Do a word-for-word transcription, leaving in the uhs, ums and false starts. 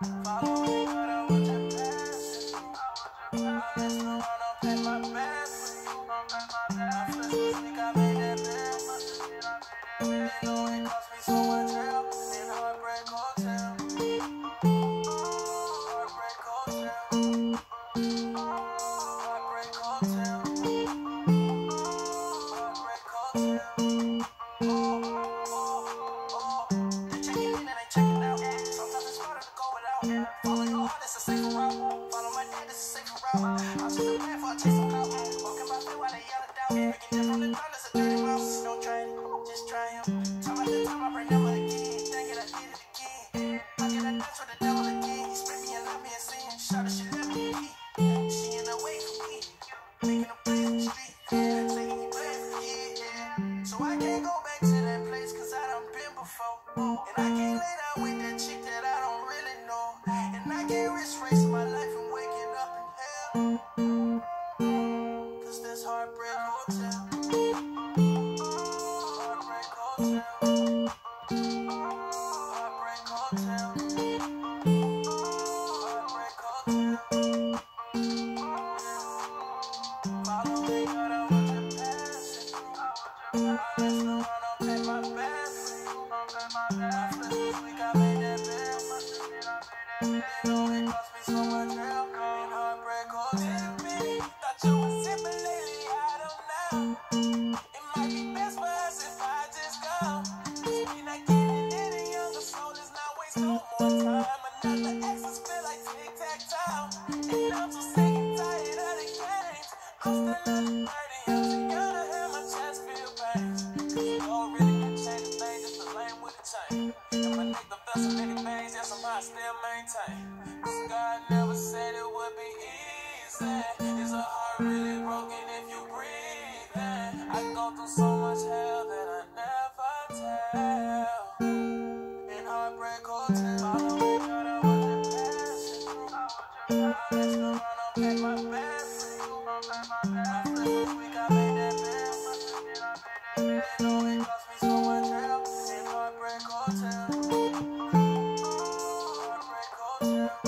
Follow me, but I want your passion. I mess around, I'll pay my best for you. My flesh was weak, I made that best. You know it cost me so much help in Heartbreak Hotel. Heartbreak Hotel. Heartbreak Hotel. Heartbreak Hotel. Oh, oh, oh. They checking in and they checking out. Sometimes it's harder to go without. Follow your heart, it's a safer route. Follow my dad, it's a safer route. I'm just a man for a chase some clout. Walking by feet while they yell it down. Making it from the dawn, it's a dirty mouse. No trying, just try him. Time after time, I bring them again. Dang it, I did it again. How can I dance with the devil again? He spit me and let me and sin. Shot her, she let me eat. She in the way for me. Making a play in the street. Saying he playing for kids, yeah. So I can't go back to that place, cause I done been before. And I can't lay down with that chick that I don't really know. And I can't risk racing my life and waking up in hell. Cause this Heartbreak Hotel. Heartbreak Hotel. Heartbreak Hotel. Heartbreak Hotel. Follow me, but I want your passion. I mess around, I'll pay my best for you. My flesh was weak, I made that best. You know it cost me so much help in Heartbreak Hotel. Thought you was sipping lately, I don't know. It might be best for us if I just go. We not getting any younger, so let's not waste no more time. Another exes feel like tic-tac-toe. And I'm so sick and tired of the games. I'm still under thirty, I'm too young to have my chest feel pain. Cause you don't really can change a thing, just a lame with a chain. And my nigga felt some nigga things, yeah, somehow I still maintain. Cause God never said it would be easy. Is a heart really broken if you breathing? I go through so much hell that I never tell. In Heartbreak Hotel. Follow me, but I want your passion. I mess around, I'll pay my best for you. My flesh was weak, I made that best. You know it cost me so much help in Heartbreak Hotel. Heartbreak Hotel.